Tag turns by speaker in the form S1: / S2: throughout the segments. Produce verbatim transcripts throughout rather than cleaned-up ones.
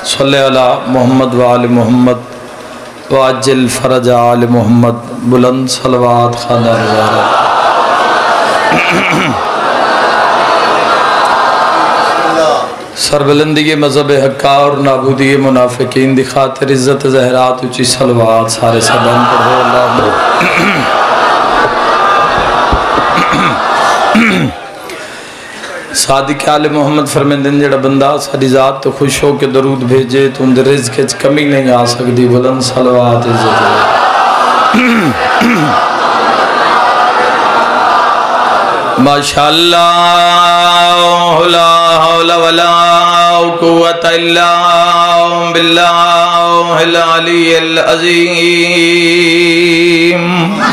S1: صلی علی محمد و آل محمد واجل فرج آل محمد بلند صلوات خانہ رضا سربلندی مذہب حقہ اور نابودی منافقین دی خاطر عزت زہرات اچھی صلوات سارے سبان پڑھو اللہ صادق آل محمد فرمیندن جڑا بندہ ساری ذات تو خوش ہو کے درود بھیجے تو اندر رزق اچھ کمی نہیں آ سکتی بلند صلوات عزت ماشاءاللہ لا حول ولا قوة الا باللہ العلی العظیم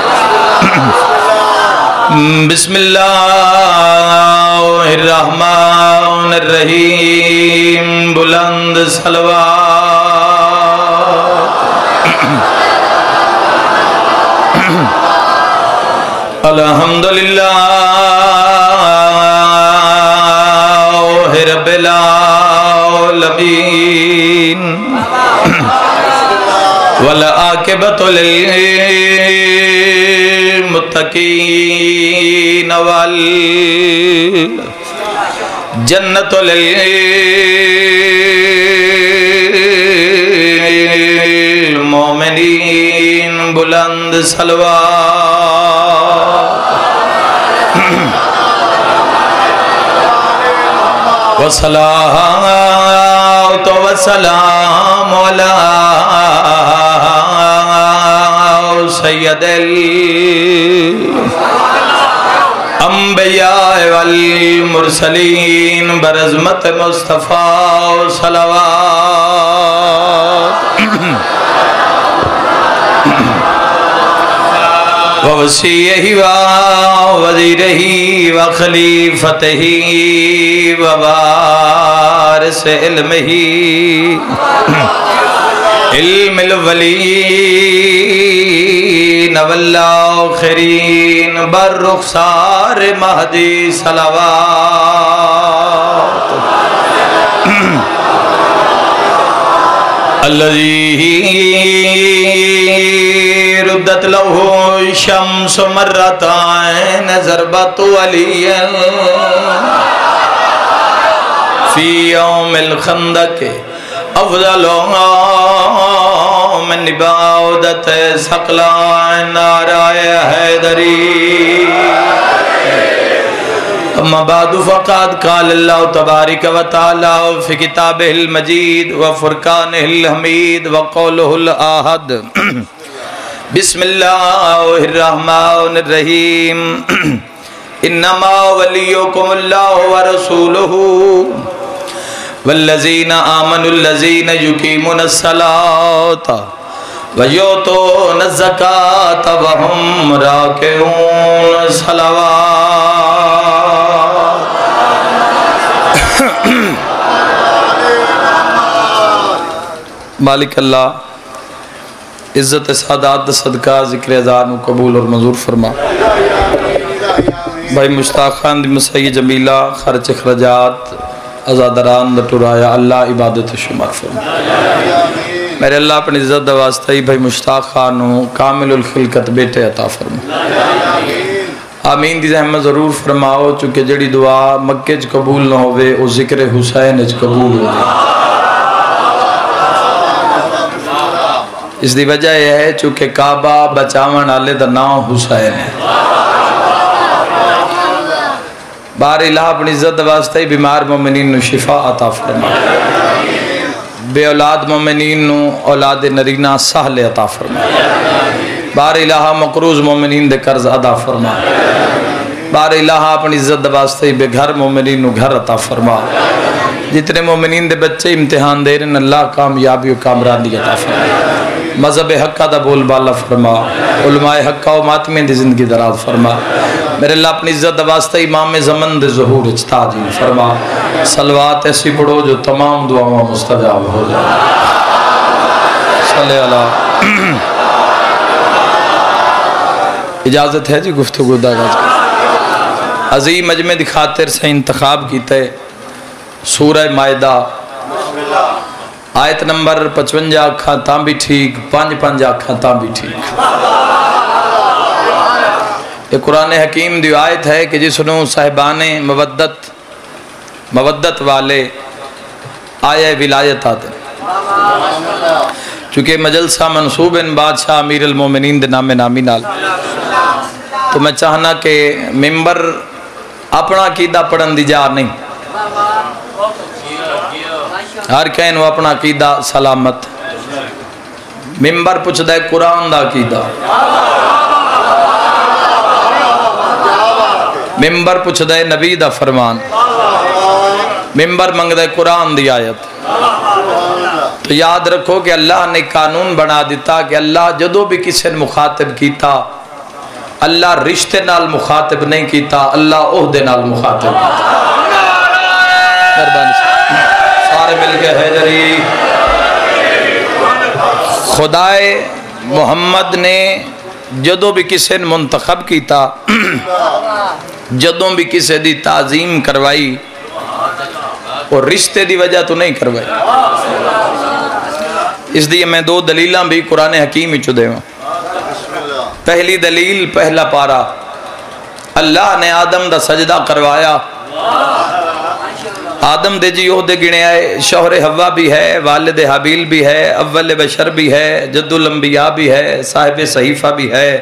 S1: بسم اللہ الرحمن الرحیم بلند صلوات الحمدللہ رب العالمین والعاقبۃ للمتقین والجنۃ للمؤمنین بلند صلوات وصلاۃ وسلام علی سید الانبیاء والمرسلین برحمت مصطفیٰ صلوات ووصیہ ووزیرہ وخلیفتہ ووارث علمہ علم الاولین والآخرین بررخصار مہدی صلوات الذی ردت لہ شمس مرتين ضربت علی فی یوم الخندق افضل من عبادت ثقلان نعرہ حیدری اما بعد فقد قال اللہ تبارک و تعالی فی کتابہ المجید وفرقانہ الحمید وقولہ الاحد بسم اللہ الرحمن الرحیم انما ولیکم اللہ ورسولہ والذین آمنوا الذین یقیمون الصلاۃ ویؤتون الزکاۃ وہم راکعون صلوات مالک اللہ عزت سعادات صدقہ ذکر ازار نو قبول اور منظور فرما بھائی مشتاق خان دی مسیح جمیلہ خرچ اخراجات ازادران دٹورایا اللہ عبادت شمار فرما میرے اللہ اپنی عزت دواسطہ ہی بھائی مشتاق خانو کامل الخلقت بیٹے عطا فرما آمین دی زحمت ضرور فرماؤ چونکہ جڑی دعا مکہ چ قبول نہ ہوئے او ذکر حسین چ قبول ہوئے اس دی وجہ یہ ہے چونکہ کعبہ بچاون والے دا نام حسین ہے بار الہ اپنی عزت واسطے بیمار مومنین نو شفا عطا فرما بے اولاد مومنین نو اولاد نرینہ سہل عطا فرما بار الہ مقروض مومنین دے قرض ادا فرما بار الہ اپنی عزت واسطے بے گھر مومنین نو گھر عطا فرما جتنے مومنین دے بچے امتحان دے رہے ہیں اللہ کامیابی و کامرانی عطا فرما مذہب حقہ دا بول بالا فرما علماء حقہ و ماتمین دی زندگی دراز فرما میرے اللہ اپنی عزت واسطہ امام زمن دے ظہور اجتاجین فرما صلوات ایسی پڑھو جو تمام دعاوں مستجاب ہو جائے صلی اللہ اجازت ہے جی گفتگو دا گا عظیم مجمع دی خاطر سے انتخاب کیتا ہے سورہ مائدہ آیت نمبر پچونجا آکھاں تاں بھی ٹھیک، پانچ پانچ آکھاں تاں بھی ٹھیک۔ یہ قرآن حکیم دی آیت ہے کہ جس نوں صاحبان مودت مودت والے آئے ولایت آتے چونکہ مجلسہ منصوب ان بادشاہ امیر المومنین دے نام نامی نال، تو میں چاہنا کہ ممبر اپنا عقیدہ پڑھن دی جا نہیں، ہر کہیں وہ اپنا عقیدہ سلامت، ممبر پوچھ دے قرآن دا عقیدہ، ممبر پوچھ دے نبی دا فرمان، ممبر منگ دے قرآن دی آیت۔ تو یاد رکھو کہ اللہ نے قانون بنا دیتا کہ اللہ جدو بھی کسی نے مخاطب کیتا، اللہ رشتے نال مخاطب نہیں کیتا، اللہ عہدے نال مخاطب کیتا۔ سارے مل کے حیدری۔ خدائے محمد نے جدو بھی کسی نے منتخب کیتا، جدوں بھی کسی دی تعظیم کروائی، اور رشتے دی وجہ تو نہیں کروائی۔ اس لیے میں دو دلیلاں بھی قرآن حکیم ہی چدے ہوں۔ پہلی دلیل، پہلا پارا، اللہ نے آدم دا سجدہ کروایا، آدم دے جی عہدے گنے آئے، شوہر حوا بھی ہے، والد حابیل بھی ہے، اول بشر بھی ہے، جد الانبیاء بھی ہے، صاحب صحیفہ بھی ہے،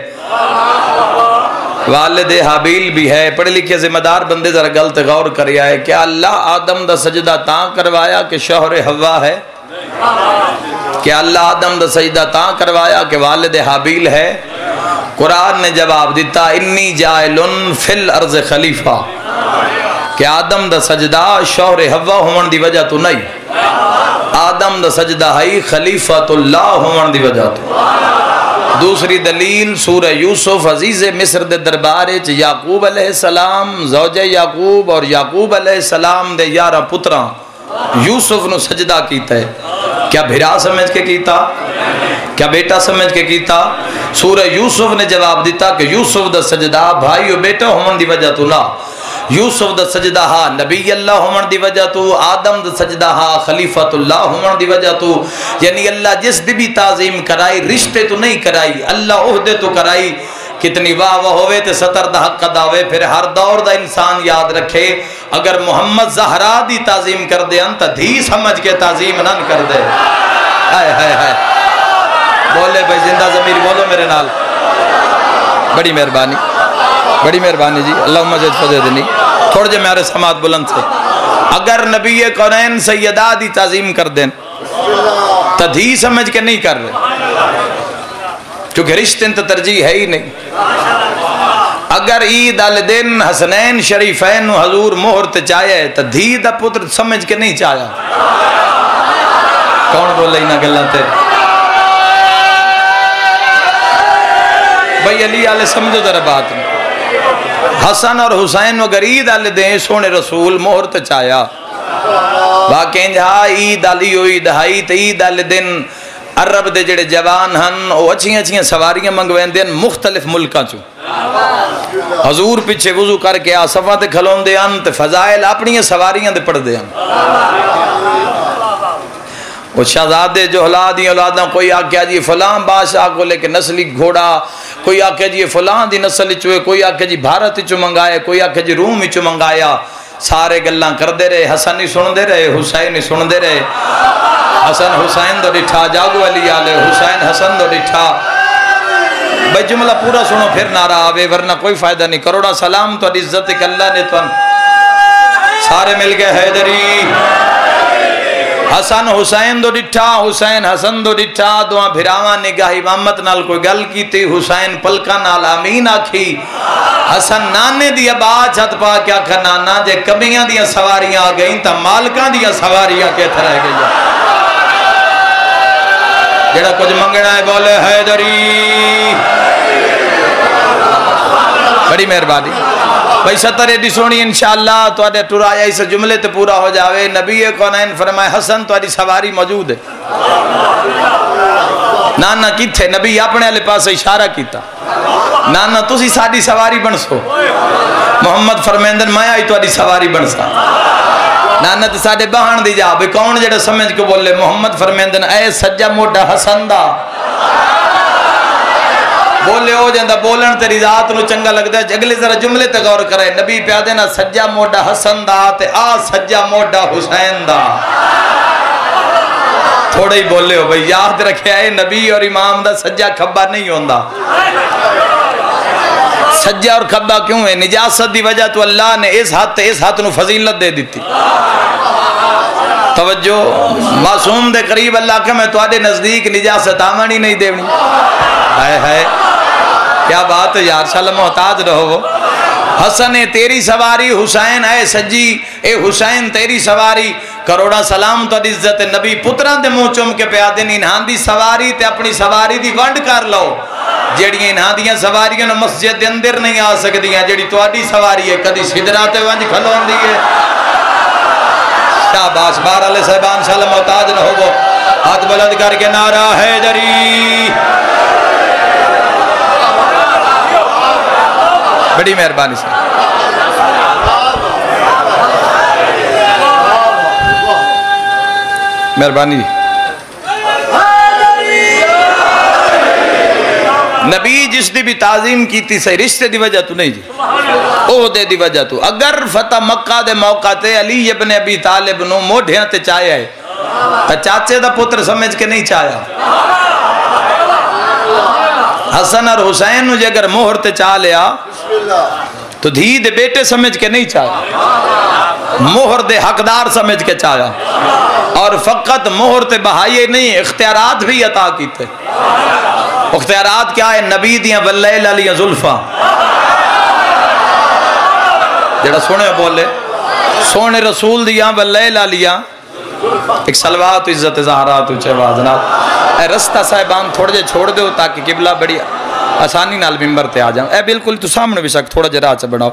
S1: والد حابیل بھی ہے۔ پڑھے لکھے ذمہ دار بندے ذرا غلط غور کریا ہے، کیا اللہ آدم دا سجدہ تاں کروایا کہ شوہر حوا ہے؟ کیا اللہ آدم دا سجدہ تاں کروایا کہ والد حابیل ہے؟ قرآن نے جواب دیتا انی جائلن فی الارض خلیفہ، کہ آدم دا سجدہ شوہر حوا ہون دی وجہ تو نہیں، آدم دا سجدہ ہے خلیفۃ اللہ ہون دی وجہ تو۔ دوسری دلیل سورہ یوسف عزیز مصر دے دربارے چ یعقوب علیہ السلام، زوجہ یعقوب اور یعقوب علیہ السلام دے یارہ پتراں یوسف نو سجدہ کیتا ہے، کیا بھرا سمجھ کے کیتا؟ کیا بیٹا سمجھ کے کیتا؟ سورہ یوسف نے جواب دیتا کہ یوسف دا سجدہ بھائی و بیٹا ہون دی وجہ تو نہ، یوسف دا سجدہ ہا نبی اللہ ہون دی وجہ تو، آدم دا سجدہ ہا خلیفۃ اللہ ہون دی وجہ تو۔ یعنی اللہ جس دی بھی تعظیم کرائی رشتے تو نہیں کرائی، اللہ عہدے تو کرائی۔ کتنی واہ واہ ہوئے تے ستر دا حق ادا ہوئے۔ پھر ہر دور دا انسان یاد رکھے اگر محمد زہرا دی تعظیم کر دے انتا دھی سمجھ کے تعظیم نہ کر دے۔ ہائے ہائے ہائے بولے بھائی زندہ ضمیر بولو میرے نال۔ بڑی مہربانی، بڑی مہربانی جی، اللہم زد فزدنی۔ تھوڑے جے میرے سماعت بلند سے، اگر نبی کونین سیدہ دی تعظیم کر دیں تو دھی سمجھ کے نہیں کر رہے، کیونکہ رشتے تو ترجیح ہے ہی نہیں۔ اگر عید الدین حسنین شریفین حضور مہر تے چاہے تو دھی دا پتر سمجھ کے نہیں چاہیا۔ کون بول رہی نہ گلہ تے بھئی علی آلے سمجھو ذرا بات میں، حسن اور حسین اگر عید آلے دیں سونے رسول مہر تے چاہیا، باقی انجہا عید آلی ہوئی دہائی تے عید آلے دن عرب دے جڑے جوان ہن وہ اچھی اچھی سواریاں منگوین دیں مختلف ملکاں چوں، حضور پیچھے وضو کر کے آصفہ تے کھلون دے ان تے فضائل اپنی سواریاں دے پڑھ دے ان۔ وہ شہزادے جو اولاد ہیں اولاداں کوئی آکھیا جی فلان بادشاہ کو لے کے نسلی گھوڑا، کوئی آکھیا جی فلان دی نسل چوئے، کوئی آکھیا جی بھارت چو منگائے، کوئی آکھیا جی روم چو منگایا، سارے گلاں کر دے رہے، حسن ہی سن دے رہے، حسین ہی سن دے رہے، حسن حسین دو ڈٹھا جاگو علی آلے، حسین حسن دو ڈٹھا۔ بھئی جملہ پورا سنو پھر نعرہ آوے ورنہ کوئی فائدہ نہیں۔ کروڑا سلام تو عزت کہ اللہ نے تو سارے مل کے حیدری حسن حسین دو ڈٹھا، حسین حسن دو ڈٹھا، دعا بھراواں نگاہ امامت نال کوئی گل کی تی، حسین پلکا نال آمین آکھی، حسن نانے دیا باچ ہتھ پا کیا کھا نانا جے کمیاں دیا سواریاں آ گئیں تا مالکاں دیا سواریاں کہتا رہ گئی۔ جڑا کچھ منگنا ہے بولے حیدری۔ بڑی مہربانی بھائی ستر ایڈی سونی انشاءاللہ تو آدھے ٹورایا اس جملے تے پورا ہو جاوے۔ نبی کونین فرمائے حسن تو آدھی سواری موجود ہے، نانا کی تھے نبی اپنے علیہ پاس اشارہ کیتا، نانا تسی ساڑی سواری بن سو، محمد فرمیندن میں آئی تو آدھی سواری بن سا۔ نانت ساڑے بہان دی جا بے کون جڑا سمجھ کو بولے محمد فرمیندن اے سجا موٹا حسن دا بولے ہو جاندہ بولن تیری ذات نو چنگا لگ دا اگلے ذرا جملے تے غور کرے نبی پہ آدھے نا سجا موٹا حسن دا تے آ سجا موٹا حسین دا تھوڑا ہی بولے ہو بھئی یاد رکھے آئے نبی اور امام دا سجا کھبا نہیں ہوندہ سجا اور کھبا کیوں ہے نجاست دی وجہ تو اللہ نے اس ہاتھ تے اس ہاتھ نو فضیلت دے دیتی توجہ معصوم دے قریب اللہ کہ میں تو آدھے نزدیک نجاست آمانی نہیں دیونی ہائے ہائے کیا بات ہے یار شاء اللہ محتاج رہو وہ حسن تیری سواری حسین اے سجی اے حسین تیری سواری کروڑا سلام تو عزت نبی پتران دے منہ چوم کے پیادے انہاں دی سواری تے اپنی سواری دی ونڈ کر لو جیڑی انہاں دیاں سواریاں نو مسجد دے اندر نہیں آ سکدیاں جیڑی تواڈی سواری ہے کدی سدرات ونج کھلوندی ہے شاباش بار علیہ صاحبان انشاءاللہ محتاج نہ ہوگو ہاتھ بلند کر کے نعرہ حیدری بڑی مہربانی سے مہربانی نبی جس دی بھی تعظیم کیتی صحیح رشتے دی وجہ تو نہیں جی عہدے دی وجہ تو اگر فتح مکہ دے موقع تے علی ابن ابی طالب نو موڑھیاں تے چاہیا ہے تا چاچے دا پتر سمجھ کے نہیں چاہیا حسن اور حسین نو جے اگر مہر تے چاہ لیا تو دھی دے بیٹے سمجھ کے نہیں چاہیا مہر دے حقدار سمجھ کے چاہیا اور فقط مہر تے بہائیے نہیں اختیارات بھی عطا کیتے اختیارات کیا ہے نبی دیاں واللیل علیہ ظلفہ جڑا سونے بولے سونے رسول دیاں واللیل علیہ ایک سلوات عزت زہرات اچھے وازنات اے رستہ صاحبان تھوڑے جے چھوڑ دے ہو تاکہ قبلہ بڑی آسانی نال ممبر تے آ جاؤں اے بالکل تو سامنے بھی سکت تھوڑا جے راہ سے بڑھاؤ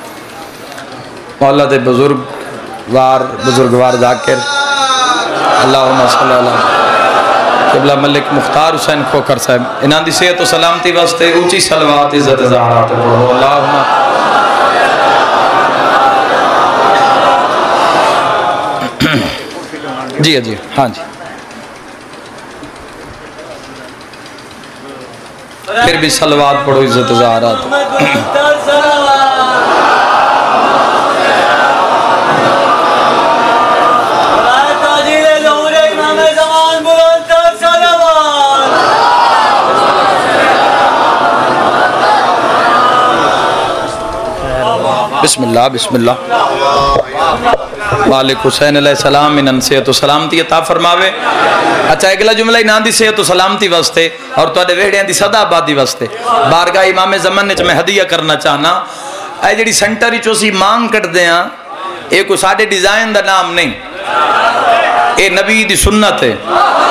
S1: مولا دے بزرگ وار بزرگوار ذاکر اللہم صلی اللہ قبلہ ملک مختار حسین کھوکر صاحب انہاں دی صحت و سلامتی واسطے اونچی صلوات عزت زہرات پڑھو اللہم جی جی ہاں جی پھر بھی صلوات پڑھو عزت زہرات بسم اللہ بسم اللہ مالک حسین علیہ السلام انہاں صحت و سلامتی عطا فرماوے اچھا اگلا جملہ انہاں دی صحت و سلامتی واسطے اور تو ویڑیاں دی صدا آبادی واسطے بارگاہ امام زمان نے میں ہدیہ کرنا چاہنا اے جڑی سنٹر ہی چوسی مانگ کٹ دیاں اے کوئی ساڑھے ڈیزائن دا نام نہیں اے نبی دی سنت ہے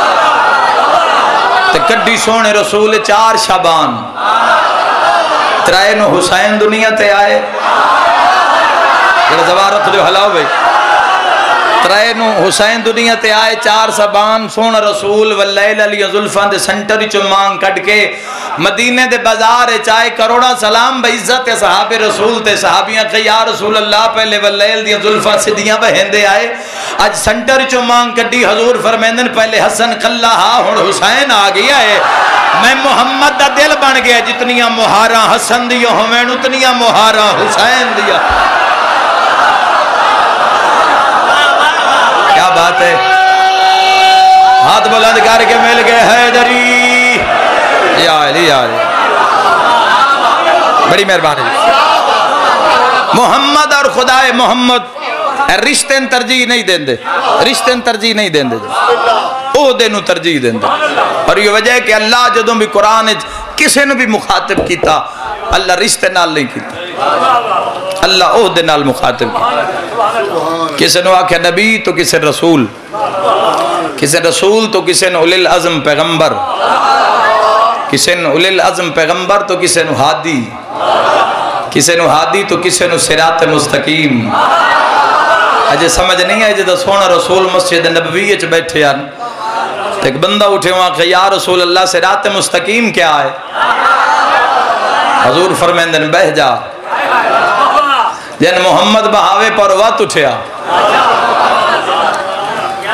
S1: تے کڈی سونے رسول چار شابان ترائے نو حسین دنیا تے آئے جڑا زوارت جو حلاو بھئی ترائے نو حسین دنیا تے آئے چار سبان سون رسول واللیل علی ظلفان دے سنٹری چو مانگ کٹ کے مدینے دے بازار چاہے کروڑا سلام بعزت صحاب رسول تے صحابیاں کہ یا رسول اللہ پہلے واللیل دی ظلفان سے دیاں بہندے آئے آج سنٹر چو مانگ کٹی حضور فرمیندن پہلے حسن قلہ ہاں ہون حسین آگیا ہے میں محمد دا دل بن گیا جتنیاں مہاراں حسن دیا ہمیں اتنیاں مہاراں حسین دیا کیا بات ہے ہاتھ بلند کر کے مل گئے حیدری یا علی یا علی بڑی مہربانی محمد اور خدا محمد رشتیں ترجیح نہیں دیں دے رشتیں ترجیح نہیں دیں دے او دینو ترجیح دیں دے اور یہ وجہ ہے کہ اللہ جدوں بھی قرآن کسے نے بھی مخاطب کیتا اللہ رشتے نال نہیں کیتا اللہ او دے نال مخاطب کیتا کسے نے آکھا نبی تو کسے رسول کسے رسول تو کسے نے اولی العظم پیغمبر کسے نے اولی العظم پیغمبر تو کسے نے ہادی کسے نے ہادی تو کسے نے صراط مستقیم اجے سمجھ نہیں آئے جدہ سونا رسول مسجد نبوی اچھ بیٹھے یار ایک بندہ اٹھے وہاں کہ یا رسول اللہ صراط مستقیم کیا ہے حضور فرمیندن بہ جا جن محمد بہاوے پر وقت اٹھیا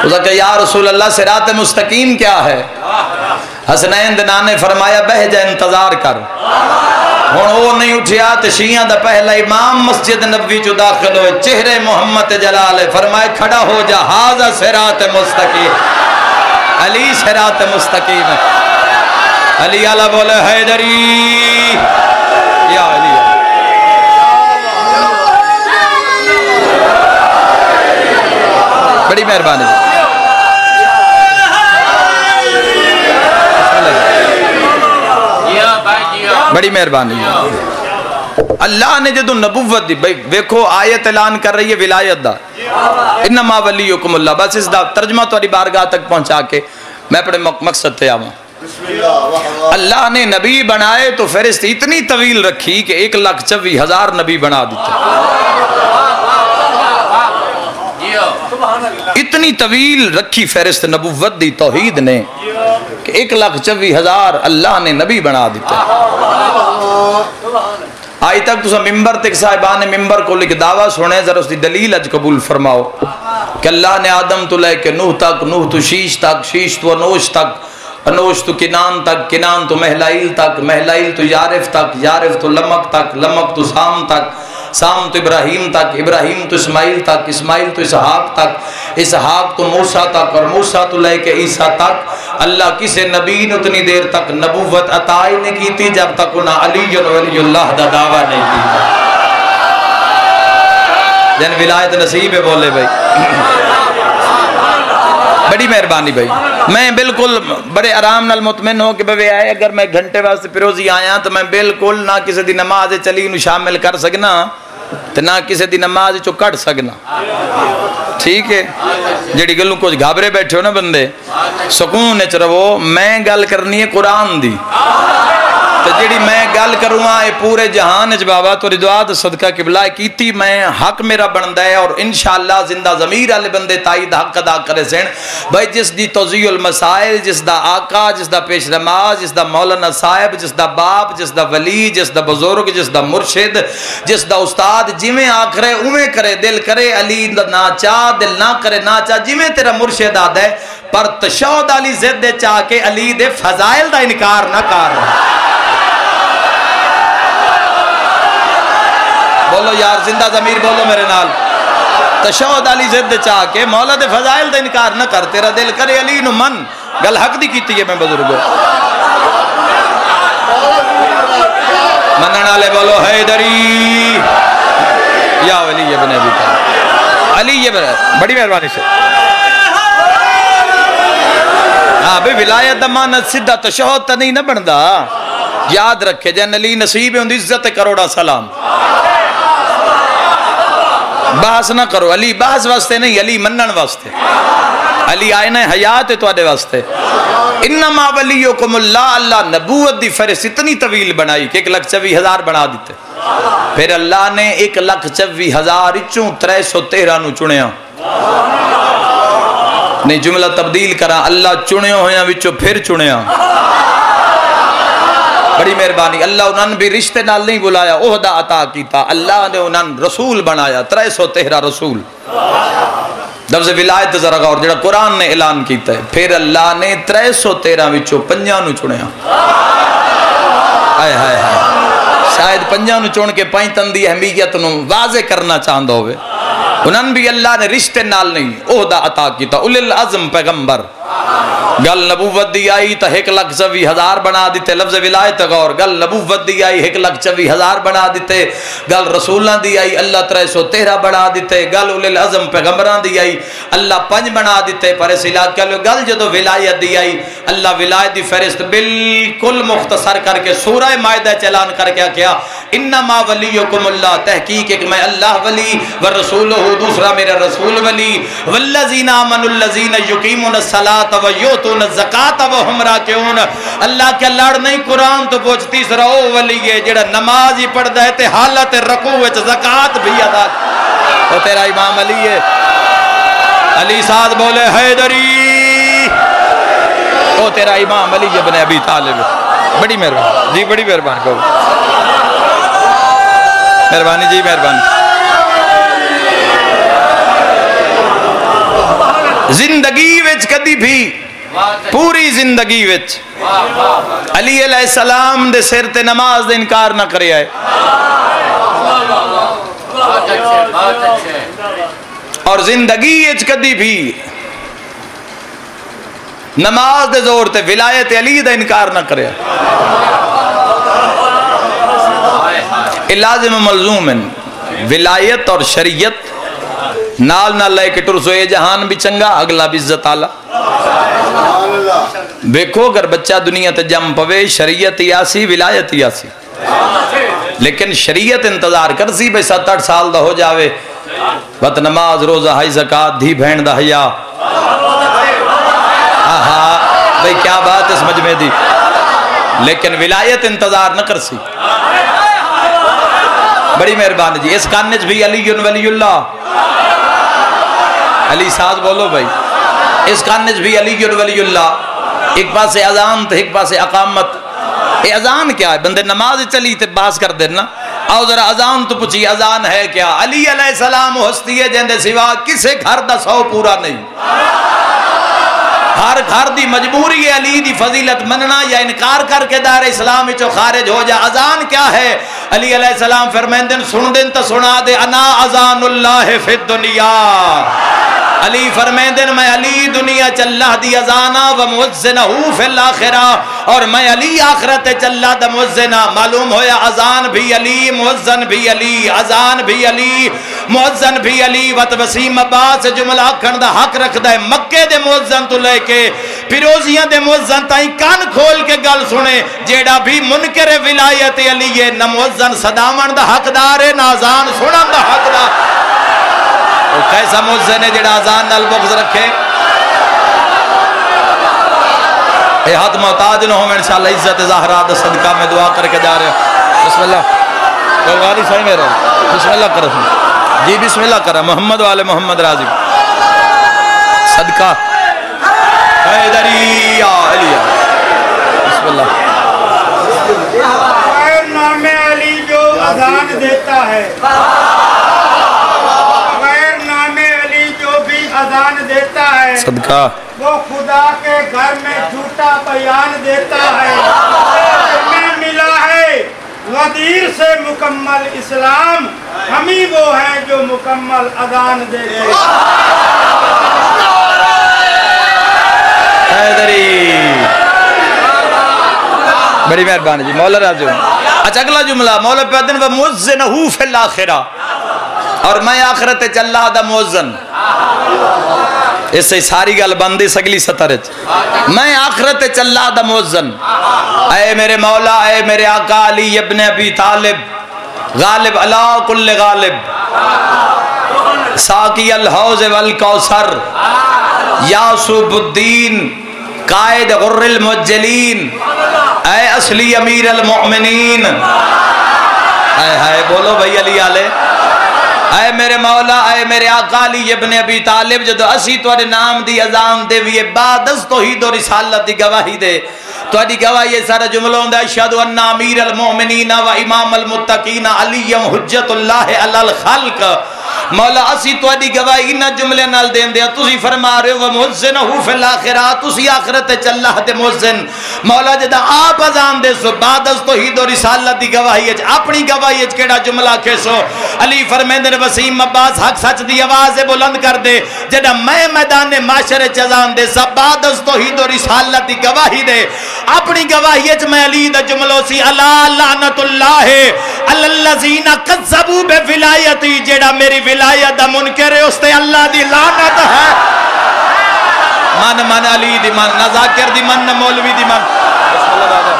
S1: اس کہ یا رسول اللہ صراط مستقیم کیا ہے؟ حسنین دنان نے فرمایا بہ جا انتظار کر. ہوں وہ نہیں اٹھیا تو شیعہ دا پہلا امام مسجد نبوی جو داخل ہوئے چہرے محمد جلال فرمائے کھڑا ہو جا ھذا صراط مستقیم. علی صراط مستقیم ہے. علی اعلیٰ بولے حیدری یا علی. بڑی مہربانی بڑی مہربانی. اللہ نے جدو نبوت دی بھئی ویکھو آیت اعلان کر رہی ہے ولایت دا انما ولیکم اللہ. بس اس دا ترجمہ تاری بارگاہ تک پہنچا کے میں اپنے مقصد تے آواں. اللہ نے نبی بنائے تو فہرست اتنی طویل رکھی کہ ایک لاکھ چوی ہزار نبی بنا دیتے. اتنی طویل رکھی فہرست نبوت دی توحید نے کہ ایک لاکھ چوی ہزار اللہ نے نبی بنا دیتے. آئی تک تو ممبر تک صاحبان ممبر کو لکھ دعویٰ سنے ذرا اس دی دلیل اج قبول فرماؤ کہ اللہ نے آدم تو لے کے نوح تک، نوح تو شیش تک، شیش تو انوش تک، انوش تو کنان تک، کنان تو محلائل تک، محلائل تو یارف تک، یارف تو لمک تک، لمک تو سام تک، سام تو ابراہیم تک، ابراہیم تو اسماعیل تک، اسماعیل تو اسحاق تک، اسحاق تو موسیٰ تک، اور موسیٰ تو لے کے عیسیٰ تک. اللہ کسے نبی نے اتنی دیر تک نبوت عطا ہی نہیں کی تھی جب تک انہاں علی ولی اللہ دا دعویٰ نہیں کی. جن ولایت نصیب ہے بولے بھائی. بڑی مہربانی بھائی. میں بالکل بڑے آرام نال مطمئن ہو کہ بھئی آئے اگر میں گھنٹے واسطے پیروزی آیا تو میں بالکل نہ کسی دی نماز چلی نو شامل کر سکنا تو نہ کسی دی نماز چو کٹ سکنا. ٹھیک ہے جڑی گلوں کچھ گھابرے بیٹھے ہو نا بندے سکون اچ رہو. میں گل کرنی ہے قرآن دی تو جڑی میں گل کروں اے پورے جہان اچ بابا تو دعا تے صدقہ قبلہ کیتی میں حق میرا بندا ہے اور انشاءاللہ زندہ ضمیر والے بندے تائید حق ادا کرے سن. بھائی جس دی توضیح المسائل، جس دا آقا، جس دا پیش نماز، جس دا مولانا صاحب، جس دا باپ، جس دا ولی، جس دا بزرگ، جس دا مرشد، جس دا استاد جویں آکھرے اویں کرے. دل کرے علی نہ چاہ، دل نہ کرے نہ چاہ، جویں تیرا مرشد آد ہے. پر تشہد علی ضد چاہ کے علی دے فضائل دا انکار نہ کر. بولو یار زندہ ضمیر بولو میرے نال. تشہد علی ضد چاہ کے مولا دے فضائل دا انکار نہ کر. تیرا دل کرے علی نو من گل حق دی کیتی ہے. میں بزرگو منن والے بولو حیدری یا ولی ابن ابی طالب. علی ابن بڑی مہربانی سے. ہاں بھئی ولایت دا معنی سیدھا تشہد تا نہیں نہ بندا. یاد رکھے جن علی نصیب ہوندی عزت کروڑا سلام. بحث نہ کرو. علی بحث واسطے نہیں، علی منن واسطے. علی آئینہ حیات ہے تو آدھے واسطے. انما ولیکم اللہ. اللہ نبوت دی فہرست اتنی طویل بنائی کہ ایک لاکھ چوی ہزار بنا دیتے. پھر اللہ نے ایک لاکھ چوی ہزار اچوں ترے سو تیرہ نو چنیا. نہیں جملہ تبدیل کرا. اللہ چنیا ہویا وچوں پھر چنیا. بڑی مہربانی. اللہ انہوں نے بھی رشتے نال نہیں بلایا، عہدہ عطا کیتا. اللہ نے انہوں نے رسول بنایا. ترے سو تیرہ رسول. لفظ ولایت ذرا غور جڑا قرآن نے اعلان کیتا ہے. پھر اللہ نے ترے سو تیرہ وچوں پنجاں نو چنیا. آئے ہائے ہائے. شاید پنجاں نو چن کے پنجتن دی اہمیت نو واضح کرنا چاہندا ہوئے. انہوں بھی اللہ نے رشتے نال نہیں عہدہ عطا کیتا. اولِ العزم پیغمبر. گل نبوت دی آئی تا ایک لاکھ چوی ہزار بنا دیتے. لفظ ولایت غور. گل نبوت دی آئی ایک لاکھ چوی ہزار بنا دیتے. گل رسولان دی آئی اللہ ترے سو تیرہ بنا دیتے. گل اولِ العزم پیغمبران دی آئی اللہ پنج بنا دیتے. پر اس علاقے لو گل جدو ولایت دی آئی اللہ ولایت دی فہرست بالکل مختصر کر کے سورہ مائدہ چلان کر کے کیا انما ولیکم اللہ. تحقیق ایک میں اللہ ولی ورسولہ دوسرا میرا رسول ولی. والذین آمنوا الذین یقیمون الصلاۃ ویؤتون الزکاۃ وہم راکعون. اللہ کے لڑ نہیں قرآن تو پوچھتی سرا او ولی ہے جڑا نماز ہی پڑھدا ہے تے حالت رکوع وچ زکات بھی ادا. او تیرا امام علی ہے. علی ساتھ بولے حیدری. او تیرا امام علی ابن ابی طالب. بڑی مہربانی جی. بڑی مہربانی کو مہربانی جی. مہربانی زندگی وچ کدی بھی پوری زندگی وچ علی علیہ السلام دے سر تے نماز دے انکار نہ کرے آئے اور زندگی وچ کدی بھی نماز دے زور تے ولایت علی دا انکار نہ کرے آئے لازم ملزوم ہے ولایت اور شریعت نال نال لے کے ٹرسو اے جہان بھی چنگا اگلا بھی عزت آلہ دیکھو اگر بچہ دنیا تے جم پوے شریعت یاسی ولایت یاسی لیکن شریعت انتظار کر سی بھئی ست اٹھ سال دا ہو جاوے وقت نماز روزہ ہائی زکاة دھی بھین دا حیا آہا بھئی کیا بات اس مجمع دی لیکن ولایت انتظار نہ کر سی بڑی مہربانی جی اس کانج بھی علی ولی اللہ علی ساز بولو بھائی اس کانج بھی علی ولی اللہ ایک پاس اذان تو ایک پاس اقامت اے اذان کیا ہے بندے نماز چلی تے باس کر دینا آؤ ذرا اذان تو پوچھی اذان ہے کیا علی علیہ السلام ہستی ہے جندے سوا کسے گھر دا سو پورا نہیں ہر گھر دی مجبوری ہے علی دی فضیلت مننا یا انکار کر کے دار اسلام چو خارج ہو جا اذان کیا ہے علی علیہ السلام فرمائن دن سن دن تا سنا دے انا اذان اللہ فی الدنیا علی فرمائن دن میں علی دنیا چلہ دی اذانا و مؤذنہو فی الاخرہ اور میں علی آخرت چلہ دا مؤذنہ معلوم ہویا اذان بھی علی مؤذن بھی علی اذان بھی علی مؤذن بھی علی وط وسیم عباس جملہ کھن دا حق رکھ دے مکے دے مؤذن تو لے کے پیروزیاں دے مؤذن تائیں کان کھول کے گل سنے جیڑا بھی منکر ولایت علی ہے نہ مؤذن صدامن دا حق دار ہے نہ اذان سنن دا حق دار وہ کیسا مؤذن ہے جیڑا اذان نال بغض رکھے اے ہاتھ محتاج نہ ہوں میں انشاءاللہ عزت ظاہرات صدقہ میں دعا کر کے جا رہے ہیں بسم اللہ گلواری صحیح میرا بسم اللہ کر جی بسم اللہ کرا محمد والے محمد راضی صدقہ حیدری یا علی بسم اللہ غیر نام علی جو اذان دیتا ہے غیر نام علی جو بھی اذان دیتا ہے صدقہ وہ خدا کے گھر میں جھوٹا بیان دیتا ہے میں ملا ہے غدیر سے مکمل اسلام ہم ہی وہ ہیں جو مکمل اذان دیتے ہیں حیدری بڑی مہربانی جی مولا راضی ہوں اچھا اگلا جملہ مولا پیدن و مؤذنہو فی الاخرہ اور میں آخرت چلہ دا مؤذن اس سے ساری گل بندی سگلی سترج میں آخرت چلہ دا مؤذن اے میرے مولا اے میرے آقا علی ابن ابی طالب غالب علا کل غالب ساقی الحوض والکوثر یاسوب الدین قائد غر المجلین اے اصلی امیر المؤمنین اے ہائے بولو بھئی علی آلے اے میرے مولا اے میرے آقا علی ابن ابی طالب جدو اسی توڑے نام دی اذان دے وی بعد از توحید و رسالت دی گواہی دے توڑی گواہی سارا جملوں دے اشہدو ان امیر المؤمنین و امام المتقین علی حجت اللہ علی الخلق مولا اسی توڑی گواہی نہ جملے نال دین دیا تسی فرما رہے ہو مؤذنہو فی الاخرہ تسی آخرت چلہ دے مؤذن مولا جدہ آپ اذان دے سو بعد از توحید و رسالت دی گواہی ہے اپنی گواہی ہے کیڑا جملہ کیسو علی فرمیندر وسیم عباس حق سچ دی آواز بلند کر دے جدہ میں میدان معاشر چزان دے سب بعد از توحید و رسالت دی گواہی دے اپنی گواہی ہے میں علی دا جملو سی اللہ لعنت اللہ اللذین قذبو بے ولایتی جیڑا میری ولایت دا منکر ہے اس تے اللہ دی لعنت ہے من من علی دی من نہ ذاکر دی من نہ مولوی دی من بسم اللہ بابا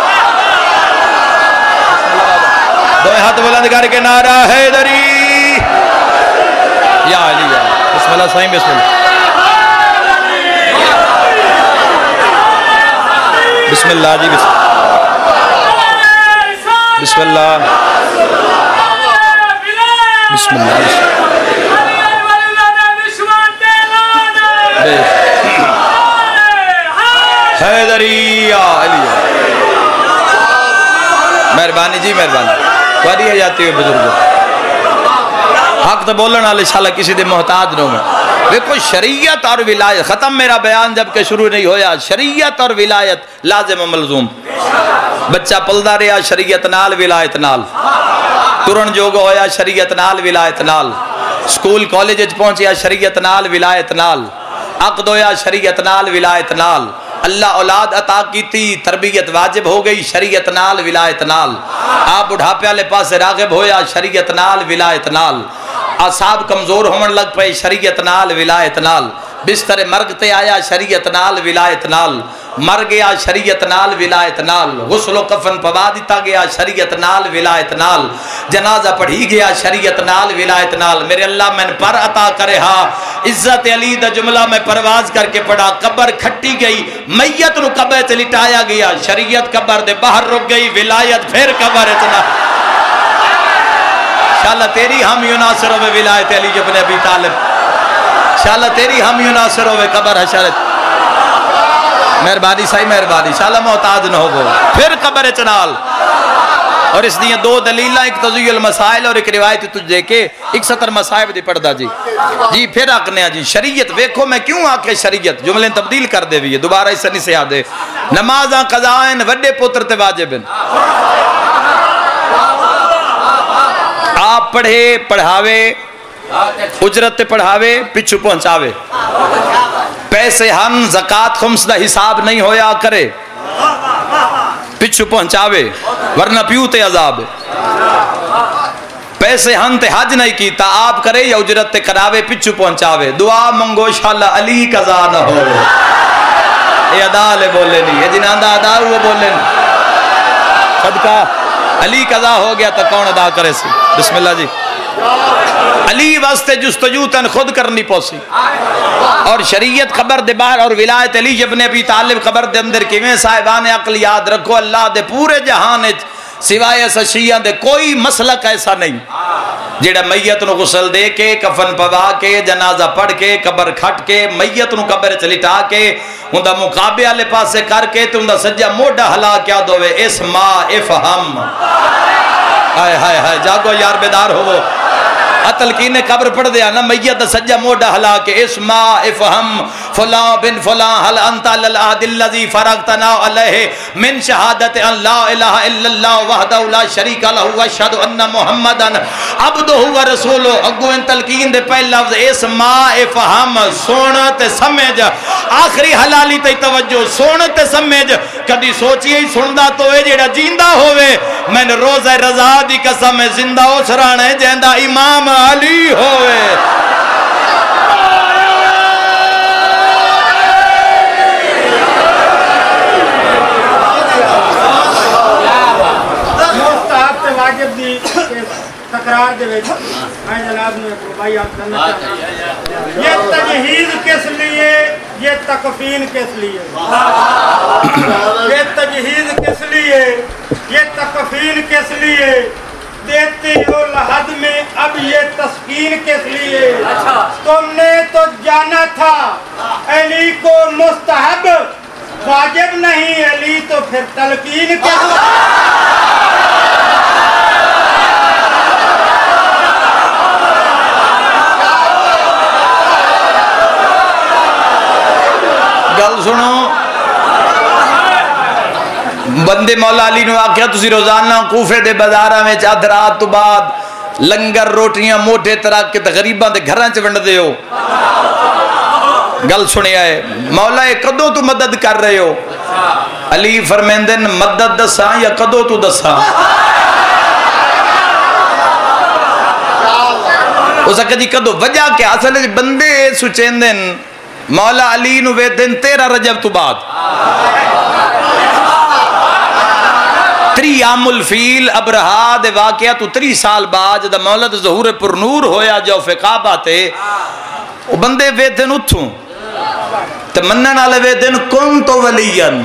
S1: دو ہاتھ بلند کر کے نعرہ حیدری یا علی یا بسم اللہ صحیح بسم اللہ بسم اللہ جی بسم اللہ بسم اللہ بسم اللہ حیدری یا علی مہربانی جی مہربانی واری ہے جاتی ہوئے بزرگوں حق تو بولن والے شالا کسی دے محتاج نہ ہوں دیکھو شریعت اور ولایت ختم میرا بیان جبکہ شروع نہیں ہویا. شریعت اور ولایت لازم و ملزوم. بچہ پلدا رہا شریعت نال ولایت نال, ترن جوگ ہویا شریعت نال ولایت نال, سکول کالج پہنچیا شریعت نال ولایت نال, عقد ہویا شریعت نال ولایت نال, اللہ اولاد عطا کیتی تربیت واجب ہو گئی شریعت نال ولایت نال, آپ بڑھاپے والے پاس راغب ہویا شریعت نال ولایت نال, اعصاب کمزور ہون لگ پئے شریعت نال ولایت نال, بستر مرگ تے آیا شریعت نال ولایت نال, مر گیا شریعت نال ولایت نال, غسل و کفن پوا دیتا گیا شریعت نال ولایت نال, جنازہ پڑھی گیا شریعت نال ولایت نال. میرے اللہ میں نے پر عطا کرے ہاں عزت علی دا جملہ میں پرواز کر کے پڑھا, قبر کھٹی گئی میت نو قبر تے لٹایا گیا, شریعت قبر دے باہر رک گئی ولایت پھر قبر اتنا. انشاءاللہ تیری ہم یناصر ہوئے ولایت علی ابن ابی طالب, انشاءاللہ تیری ہم یناصر ہوئے قبر حشرت. مہربانی صحیح مہربانی, انشاءاللہ محتاج نہ ہو پھر قبر چنال. اور اس دیئے دو دلیلہ, ایک تضیع المسائل اور ایک روایت تجھ دے کے ایک ستر مسائب دی پڑھ دا جی. جی پھر آکنے جی شریعت ویکھو میں کیوں آکے شریعت جملے تبدیل کر دے بھی, دوبارہ اس سے نہیں سے آدھے. نمازاں قضائیں وڈے پتر تے واجب ہیں, آپ پڑھے پڑھاوے اجرت تے پڑھاوے پچھو پہنچاوے, پیسے ہن زکاة خمس دا حساب نہیں ہویا کرے پچھو پہنچاوے ورنہ پیو تے عذاب. پیسے ہن تے حج نہیں کیتا آپ کرے یا اجرت تے کراوے پچھو پہنچاوے. دعا منگو انشاءاللہ علی قضا نہ ہو. اے ادا لے بولے نہیں, یہ جناندہ ادا ہوئے بولے نہیں, صدقہ علی قضا ہو گیا تو کون ادا کرے سی. بسم اللہ جی. علی واسطے جستجو تن خود کرنی پوسی, اور شریعت قبر دے باہر اور ولایت علی ابن ابی طالب قبر دے اندر کیویں صاحبان عقل یاد رکھو, اللہ دے پورے جہان سوائے شیعہ دے کوئی مسلک ایسا نہیں جیڑا میت نو غسل دے کے کفن پوا کے جنازہ پڑھ کے قبر کھٹ کے میت نو قبر چلٹا کے اندہ مقابے والے پاسے کر کے تو اندہ سجا موڑا ہلا کیا دوے اسما افہم. ہائے ہائے ہائے جاگو یار بیدار ہو. عطل کینے قبر پڑھ دیا نا میت سجا موڑا ہلا کے اسما افہم فلان بن فلان حل انتا للعہد اللذی فرقتنا علیہ من شہادت ان لا الہ الا اللہ وحدہ لا شریک لہ واشہد ان محمدن عبدہ و رسولہ. اگو ان تلقین دے پہل لفظ اسما افہم, سونت سمجھ, آخری حلالی تے توجہ سونت سمجھ. کدی سوچیے ہی سندہ تو اے جیڑا جیندہ ہوئے, میں نے روزہ رضا دی قسم زندہ ہو سرانے جیندہ امام علی ہوئے.
S2: واجب دی تقرار دے ویچ میں جناب نے بھائی آپ کرنا چاہتا, یہ تجہیز کس لیے, یہ تکفین کس لیے, یہ تجہیز کس لیے, یہ تکفین کس لیے, دیتے ہو لحد میں اب یہ تسکین کس لیے. تم نے تو جانا تھا علی کو مستحب واجب نہیں, علی تو پھر تلقین کس لیے.
S1: گل سنو, بندے مولا علی نو آکھیا تسی روزانہ کوفے دے بازاراں وچ ادھ رات تو بعد لنگر روٹیاں موٹے طرح کے غریباں دے گھراں چ ونڈ دے ہو. گل سنیا ہے مولا کدوں تو مدد کر رہے ہو. علی فرمیندن مدد دساں یا کدوں تو دساں. اس کا جی کدوں وجہ کیا, اصل بندے سوچیندن مولا علی نو ویدن تیرہ رجب تو بعد تری عام الفیل ابرہا دے واقعہ تو تری سال بعد دا مولا دا ظہور پر نور ہویا جو فقابہ تے وہ بندے ویدن اتھوں تے منن آلے ویدن کن تو ولین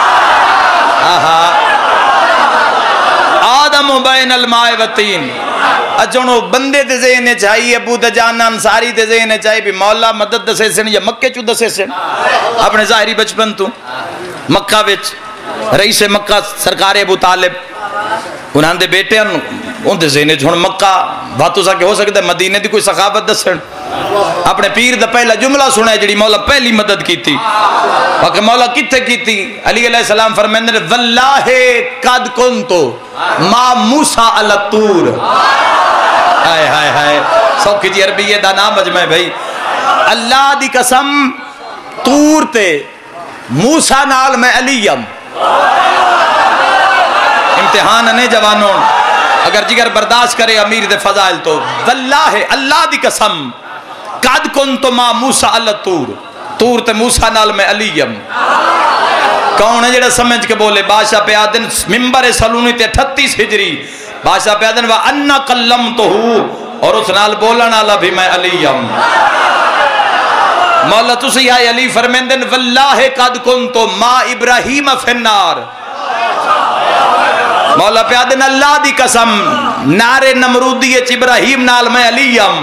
S1: آدم بین الماء والطین. اچھونو بندے دے ذہنے چاہیے ابو دجان انصاری دے ذہنے چاہیے بھی مولا مدد دسے سن یا مکہ چو دسے سن. اپنے ظاہری بچپن تو مکہ وچ رئیس مکہ سرکار ابو طالب انہاں دے بیٹے ان دے ذہن ہن مکہ باتو سا کہ ہو سکتا ہے مدینے دی کوئی ثقافت دسن اپنے پیر دا پہلا جملہ سنا ہے جڑی مولا پہلی مدد کی تھی وقت مولا کتے کی تھی علی علیہ السلام فرمائندے نے واللہ قد کنتو ما موسیٰ علی الطور ہائے ہائے ہائے سوکھی جی عربی یہ دا نام مجمع بھائی اللہ دی قسم طور تے موسیٰ نال میں علیم امتحان نے جوانوں اگر جگر برداشت کرے امیر دے فضائل تو واللہ اللہ دی قسم قد کنتو ما موسیٰ علی الطور طور تے موسیٰ نال میں علیم کون ہے جڑا سمجھ کے بولے بادشاہ پہ آدن ممبر سلونی تے اٹھتیس ہجری بادشاہ پہ آدن وَأَنَّا قَلَّمْتُهُ اور اس نال بولنا لا بھی میں علیم مولا تسی آئے علی فرمیندن واللہ قد کنتو ما ابراہیم فی النار مولا پہ آدن اللہ دی قسم نار نمرودی اچ ابراہیم نال میں علیم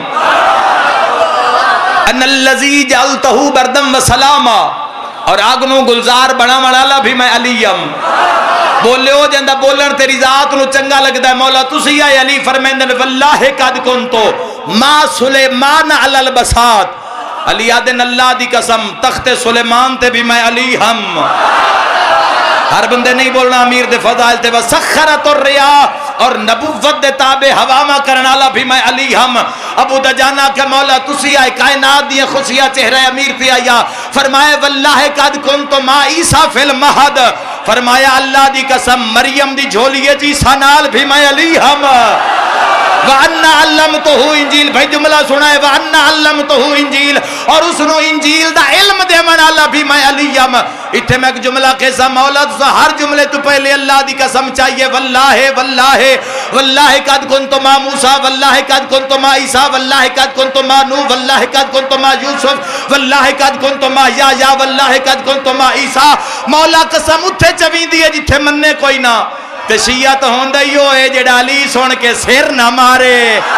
S1: ان اللذی جعلتہو بردم و سلاما اور آگنو گلزار بنا منالا بھی میں علیم بولے ہو جندہ بولن تیری ذات نو چنگا لگتا ہے مولا تسی آئے علی فرمیندن واللہ قد کنتو ما سلیمان علی البسات علی آدن اللہ دی قسم تخت سلیمان تے بھی میں علی ہم ہر بندے نہیں بولنا امیر دے فضائل تے وسخرت الریاح اور نبوت دے تابع حواما کرنالا بھی میں علی ہم ابو دجانا کے مولا تسی آئے کائنات دیئے خوشیہ چہرہ امیر تھی آیا فرمائے واللہ قد کنتو ما عیسیٰ فی المہد فرمایا اللہ دی قسم مریم دی جھولیے عیسیٰ نال بھی میں علی ہم وَأَنَّا عَلَّمْتُهُ انجیل بھائی جملہ سنائے وَأَنَّا عَلَّمْتُهُ انجیل اور اس نو انجیل دا علم دے من اللہ بھی میں علیم اتھے میں ایک جملہ کیسا مولا ہر جملے تو پہلے اللہ دی قسم چاہیے واللہ واللہ واللہ قد کنتو ما موسیٰ واللہ قد کنتو ما عیسیٰ واللہ قد کنتو ما نوح واللہ قد کنتو ما یوسف واللہ قد کنتو ما یحییٰ واللہ قد کنتو ما عیسیٰ مولا قسم اتھے چویں دیئے جتھے مننے کوئی نہ تے شیعہ تو ہوندہ ہی ہوئے جڑا علی سن کے سر نہ مارے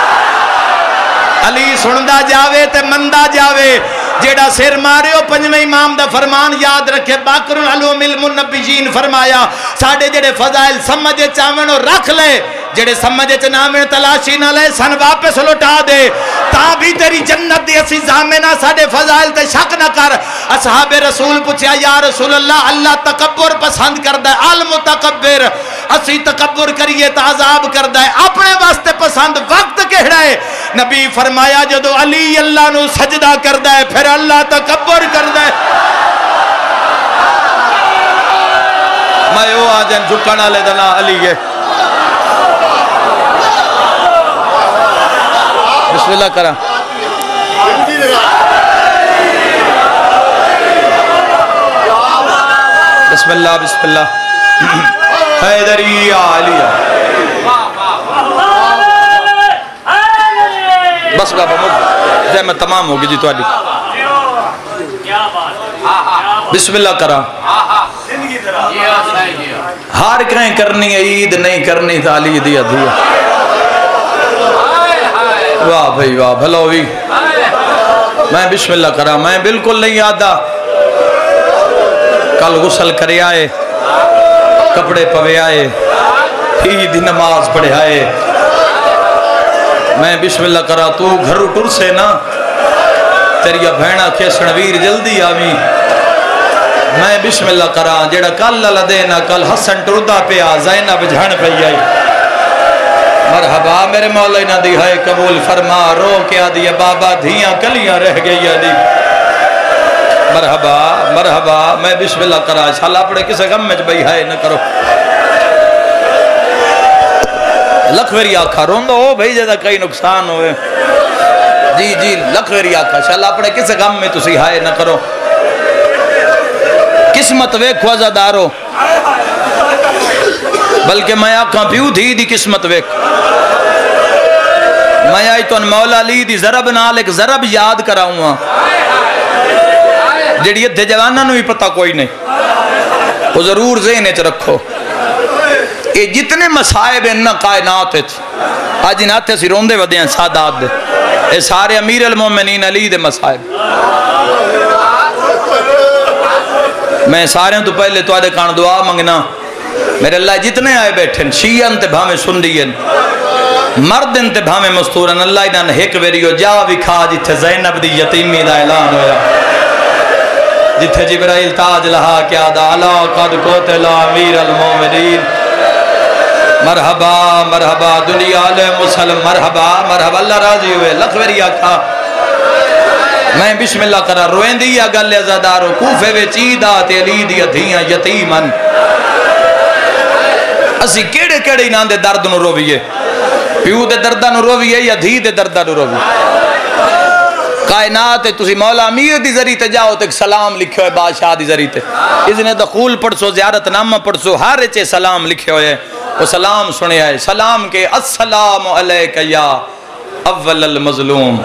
S1: علی سندہ جاوے تے مندہ جاوے جیڑا سر مارے ہو پنجویں امام دا فرمان یاد رکھے باقر العلوم المنبیین فرمایا ساڑھے جڑے فضائل سمجھے چاہمن اور رکھ لے جڑے سمجھے چنامن تلاشی نہ لے سن واپس لٹا دے تا بھی تیری جنت دی اسی زامنہ ساڑھے فضائل تے شک نہ کر اصحاب رسول پوچھیا یا رسول اللہ اللہ تکبر پسند کردہ ہے المتکبر اسی تکبر کریے تا عذاب کردہ ہے اپنے واسطے پسند وقت کہڑا ہے نبی فرمایا جدو علی اللہ نو سجدہ کردہ ہے پھر اللہ تکبر کردہ ہے میں او آجن جھکنا لے دنا علی ہے بسم اللہ کرا بسم اللہ بسم اللہ حیدری علی بس بابا مجھ زحمت تمام ہوگی جی تو علی بسم اللہ کرا ہار کہیں کرنی ہے عید نہیں کرنی تھا علی دیا دیا واہ بھائی واہ بھلو بھی میں بسم اللہ کرا میں بالکل نہیں آدھا کل غسل کرے آئے کپڑے پوے آئے عید نماز پڑھے آئے میں بسم اللہ کرا تو گھر ٹر سے نا تیریا بھینا کھیسن ویر جلدی آمی میں بسم اللہ کرا جیڑا کل اللہ دینا کل حسن ٹردہ پہ آ زینب جھن پہ آئی مرحبا میرے مولا نہ دی ہے قبول فرما رو کیا دیا بابا دھیاں کلیاں رہ گئی علی مرحبا مرحبا میں بسم اللہ کرا شاءاللہ اپنے کسے غم میں بھئی ہے نہ کرو لکھوری آکھا روندہ ہو بھئی جیدہ کئی نقصان ہوئے جی جی لکھوری آکھا شاءاللہ اپنے کسے غم میں تسی ہائے نہ کرو قسمت ویک وزہ دارو بلکہ میں آکھاں پیو تھی دی قسمت ویک میں آئی تو ان مولا لی دی ضرب نال ایک ضرب یاد کراؤں ہاں جڑی ادھے جوانہ نو ہی پتہ کوئی نہیں وہ ضرور ذہنے چ رکھو یہ جتنے مسائب ہیں نا کائنات آج ان آتے سی روندے ودے ہیں سادات دے یہ سارے امیر المومنین علی دے مسائب میں سارے تو پہلے تو آدھے کان دعا منگنا میرے اللہ جتنے آئے بیٹھیں شیعن تے بھامے سن دیئن مرد انتے بھامے مستورن اللہ انہاں ایک ویریو جا وکھا جتھے زینب دی یتیمی دا اعلان ہویا، جتھے جبرائیل تاج لہا کیا دا علا قد قتل امیر المومنین، مرحبا مرحبا دنیا علیہ مسلم، مرحبا مرحبا اللہ راضی ہوئے لکھ ویری آکھا میں بسم اللہ کرا روئیں دی یا گل ازادارو کوفے وے چیدہ تیلی دی دھیاں یتیمن، اسی کیڑے کیڑے انہاں دے درد نو رویے، پیو دے دردہ نو رویے یا دھی دے دردہ نو رویے، کائنات تسی مولا امیر دی ذریعے تے جاؤ تے سلام لکھے ہوئے بادشاہ دی ذریعے تے اذن دخول پڑھسو زیارت نامہ پڑھسو ہر چے سلام لکھے ہوئے، وہ سلام سنے آئے سلام کے السلام علیکہ یا اول المظلوم،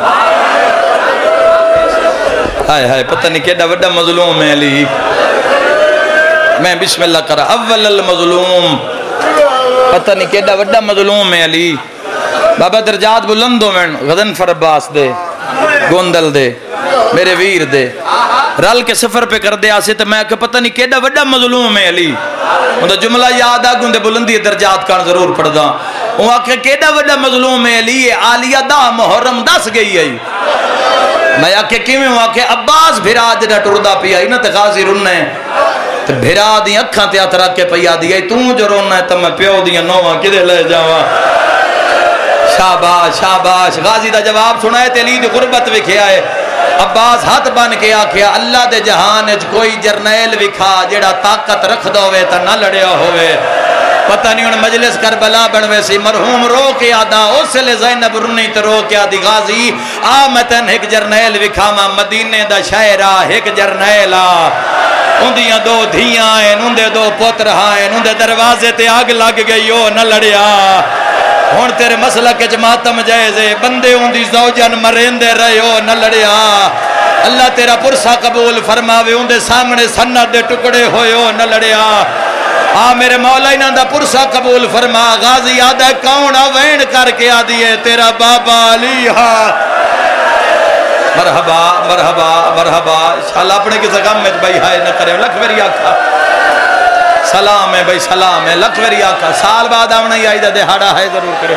S1: ہائے ہائے پتہ نہیں کیڑا وڈا مظلوم ہے علی، میں بسم اللہ کرا اول المظلوم، پتہ نہیں کیڑا وڈا مظلوم ہے علی، بابا درجات بلندوں میں غضنفر عباس دے گوندل دے میرے ویر دے رل کے سفر پہ کر دے آسے تو میں کہ پتہ نہیں کیڑا وڈا مظلوم ہے علی، ان جملہ یاد آ گندے بلندی درجات کان ضرور پڑھ دا، وہ آکھے کیڑا وڈا مظلوم ہے علی، عالیہ دا محرم دس گئی ہے، میں آکھے کیویں وہ آکھے عباس بھرا جڑا ٹردا پیا نا تے غازی رننے تے بھرا دی اکھاں تے ہاتھ رکھ کے پیا دی تو جو رونا ہے تے میں پیو دیاں نوواں کدے لے جاواں، شاباش شاباش غازی دا جواب سنا ہے تیلی دی غربت وکھیا ہے، عباس ہاتھ بن کے آکھیا اللہ دے جہان اچ کوئی جرنیل وکھا جڑا طاقت رکھ دوے تا نہ لڑیا ہوئے، پتہ نہیں ان مجلس کربلا بنوے سی مرحوم رو کے آدھا اس لے زینب رنی تے رو کے آدھی غازی آمتن ایک جرنیل وکھاما مدینے دا شہرہ ایک جرنیل آ اندیاں دو دھیاں ہیں اندے دو پتر ہیں اندے دروازے تے آگ لگ گئی ہو نہ لڑیا، ہون تیرے مسئلہ کے جماعتم جائزے بندے اندی زوجن مرندے رہے ہو نہ لڑیا، اللہ تیرا پرسا قبول فرماوے اندے سامنے سنت دے ٹکڑے ہوئے ہو نہ لڑیا، آ میرے مولا انہاں دا پرسا قبول فرما، غازی آدھا کون آوین کر کے آدھی ہے تیرا بابا علی ہاں، مرحبا مرحبا مرحبا انشاءاللہ اپنے کسی غم میں بھائی ہائے نہ کرے لکھ میری آکھا سلام ہے بھائی سلام ہے لکھ میری آکھا سال بعد آونا ہی آئی دا دہاڑا ہے ضرور کرے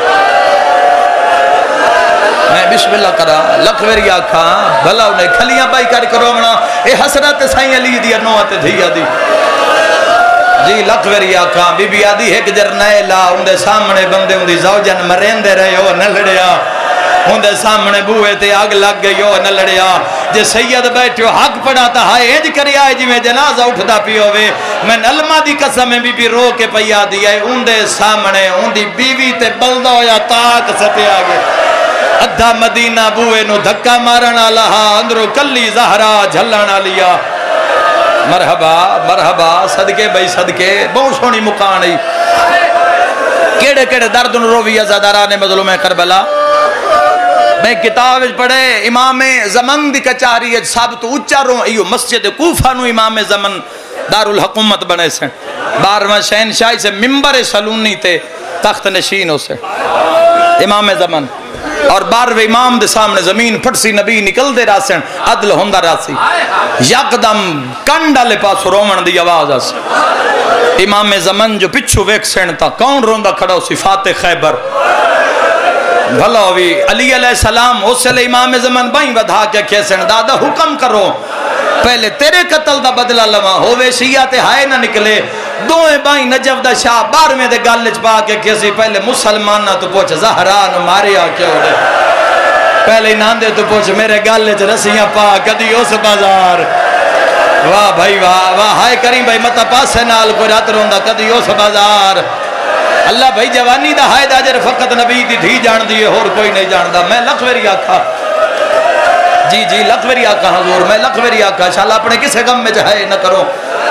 S1: میں بسم اللہ کرا لکھ میری آکھا بھلا انہیں کھلیاں بائی کر کرو منا اے حسرت سائیں علی دیا نوات دھیا دی جی لکھ میری آکھا بی بی آدھی ایک جرنیلا اندے سامنے بندے اندی زوجن مرندے رہے ہو نہ لڑیا اندے سامنے بوئے تے آگ لگ گئی ہو نہ لڑیا، جے سید بیٹھو حق پڑا تا ہائے ایج کری آئے جی میں جنازہ اٹھدا پیو وے میں نلمہ دی قسم میں بی بی رو کے پیا دیا ہے اندے سامنے اندی بیوی تے بلدہ ہویا تاک ستے آگے ادھا مدینہ بوئے نو دھکا مارنا لہا اندرو کلی زہرا جھلنا لیا، مرحبا مرحبا صدقے بھائی صدقے بہت سونی مکانی کیڑے کیڑے درد روی ازاداران مظلوم کربلا، میں کتاب پڑھے امام زمن دی کچاری سب تو اچھا رو ایو مسجد کوفہ نو امام زمن دارالحکومت بنے سے بارواں شہنشاہی سے ممبر سلونی تے تخت نشین ہو سے امام زمن اور باروے امام دے سامنے زمین پھٹسی نبی نکل دے راسن عدل ہوندہ راسی یکدم کنڈا لے پاس رومن دی آواز آسی امام زمن جو پچھو ویک سینتا کون روندہ کھڑا اسی فاتح خیبر بھلا ہوئی علی علیہ السلام اس لئے امام زمن بائیں بدھا کے کیسن دادا حکم کرو پہلے تیرے قتل دا بدلہ لما ہوئے شیعہ تے ہائے نہ نکلے دوئے بائیں نجف دا شاہ بار میں دے گالج پا کے کسی پہلے مسلمان نہ تو پوچھ زہران ماریا کیا ہو رہے پہلے ناندے تو پوچھ میرے گالج رسیاں پا کدی اس بازار واہ بھائی واہ واہ ہائے کریم بھائی مطا پاسے نال کو رات روندہ کدی اس بازار اللہ بھائی جوانی دا ہائے دا جر فقط نبی دی دھی جان دیئے اور کوئی نہیں جان دا میں لکھوری آکھا جی جی لکھوری آکھا حضور میں لکھوری آکھا انشاءاللہ اپنے کسے غم میں جہائے نہ کرو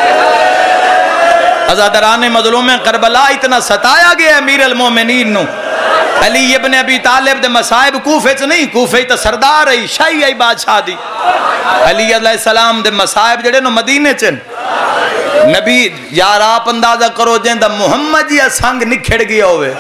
S1: ازادران مظلوم کربلا اتنا ستایا گیا امیر المومنین نو علی ابن ابی طالب دے مسائب کوفے چ نہیں کوفے تا سردار ای شاہی ای بادشاہ دی علی علیہ السلام دے مسائب جڑے نو مدینے چن نبی یار آپ اندازہ کرو جن دا محمد یا سنگ نکھڑ گیا ہوئے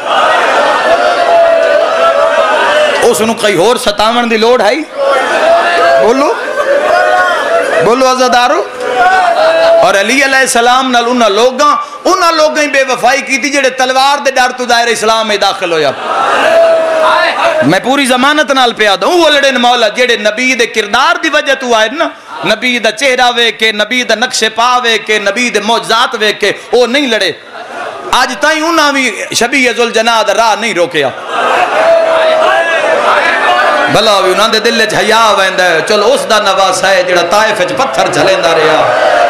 S1: اس انہوں کئی اور ستاون دی لوڑ ہے بولو بولو عزادارو اور علی علیہ السلام نال انہاں لوگاں انہاں لوگاں ہی بے وفائی کی تھی جڑے تلوار دے ڈر تو دائرہ اسلام میں داخل ہویا. میں پوری ضمانت نال پیا دوں وہ لڑے مولا جڑے نبی دے کردار دی وجہ تو آئے نا، نبی دا چہرہ وے کے، نبی دا نقش پا وے کے، نبی دے معجزات وے کے، وہ نہیں لڑے. آج تائیں انہاں بھی شبیہ ذوالجناح دا راہ نہیں روکیا. بھلا بھی انہاں دے دل وچ حیا ویندا ہے، چلو اس دا نواسا ہے جڑا طائف وچ پتھر چلیندا رہیا.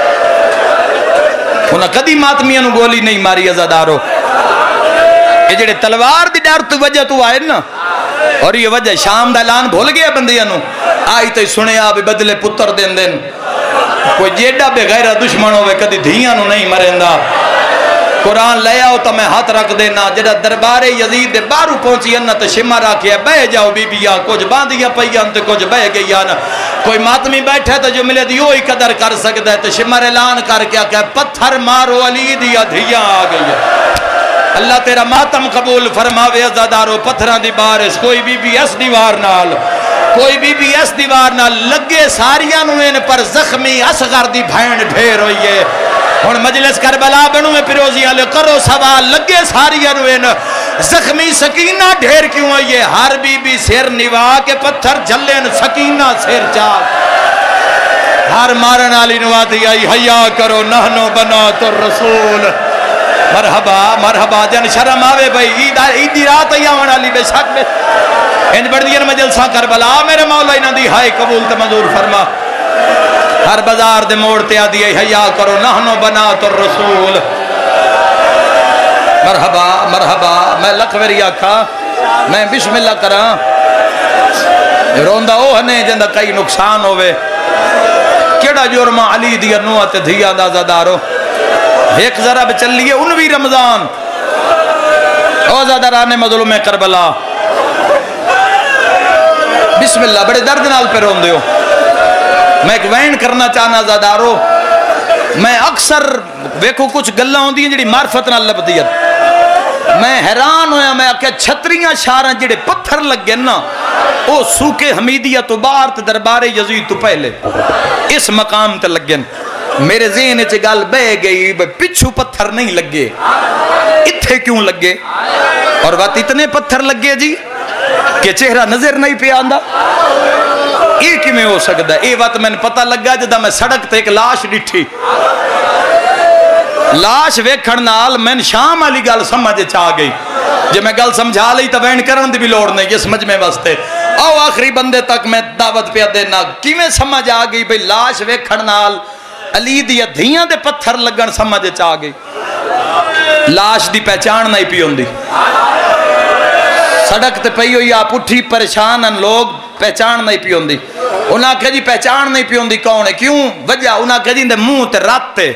S1: انہاں کدی ماتمیاں نو گولی نہیں ماری عزادارو. یہ جڑے تلوار دی ڈر تو وجہ تو آئے نا، اور یہ وجہ شام دا اعلان بھول گیا بندیاں نو. آئی تے سنیا بھی بدلے پتر دین دین. کوئی جیڈا بے غیرہ دشمن ہوئے کدی دھیاں نو نہیں مریندا. قرآن لے آؤ تو میں ہاتھ رکھ دینا. جڑا دربار یزید دے بارو پہنچی انہ تو شمع رکھیا بہ جاؤ بی بیا، کچھ باندھیا پئیان تو کچھ بہ گئیان. کوئی ماتمی بیٹھے تو جو ملے دیو ہی قدر کر سکتا ہے. تو شمع اعلان کر کے کہ پتھر مارو علی دیا دھیاں آ گئی ہے. اللہ تیرا ماتم قبول فرماوے عزادارو. پتھران دی بارش کوئی بی بی اس دیوار نال، کوئی بی بی اس دیوار نال لگے ساریاں نوین پر زخمی اصغر دی بھین ڈھیر ہوئی ہے. ہن مجلس کربلا بنو میں پیروزیاں لے کرو سوال لگے ساریاں نوین زخمی سکینہ ڈھیر کیوں ہوئی ہے؟ ہر بی بی سیر نوا کے پتھر جھلین سکینہ سیر چاک. ہر مارن آلی نواتی آئی حیا کرو نحنو بنات الرسول. مرحبا مرحبا جن شرم آوے بھئی عیدی رات آیاون علی بے شک بے ان بردین مجلساں کربلا میرے مولا انہاں دی ہائے قبول تے منظور فرما. ہر بازار دے موڑتے آدھی حیا کرو نحنو بنات الرسول. مرحبا مرحبا. میں لکھ ویری آکھا میں بسم اللہ کراں روندہ اوہ نے جندہ کئی نقصان ہوئے. کیڑا جرمہ علی دی نوات دھیا دا زدارو. ایک ذرا بچلیے انوی رمضان او زداران مظلوم کربلا. بسم اللہ بڑے درد نال پہ روندے ہو. میں ایک وین کرنا چاہنا زادارو. میں اکثر ویکھو کچھ گلہ ہوندی ہیں جڑی معرفت نہ لبدیت. میں حیران ہویا میں کہ چھتریاں شاریں جڑے پتھر لگ گئے نا او سوکے حمیدیہ تو بارت دربار یزید تو پہلے اس مقام تے لگ گئے. میرے ذہن چ گل بہ گئی پچھو پتھر نہیں لگے اتھے کیوں لگے؟ اور وقت اتنے پتھر لگے جی کہ چہرہ نظر نہیں پہ آندا. یہ کی میں ہو سکتا ہے؟ یہ وقت میں نے پتہ لگا جدہ میں سڑک تے ایک لاش ڈٹھی. لاش ویکھن نال میں شام والی گل سمجھ چاہ گئی. جب میں گل سمجھا لئی تو وین کرن دی بھی لوڑ نہیں. یہ سمجھ میں واسطے او آخری بندے تک میں دعوت پہ دینا کی میں سمجھ آ گئی بھئی لاش ویکھن نال علی دی دھیاں دے پتھر لگن سمجھ چاہ گئی. لاش دی پہچان نہیں پی ہوندی. سڑک تے پئی ہوئی آپ اٹھی پریشان ان لوگ پہچان نہیں پی ہوندی. انہاں کہ جی پہچان نہیں پی ہوندی کون ہے کیوں؟ وجہ انہاں کہ جی دے منہ تے رات تے.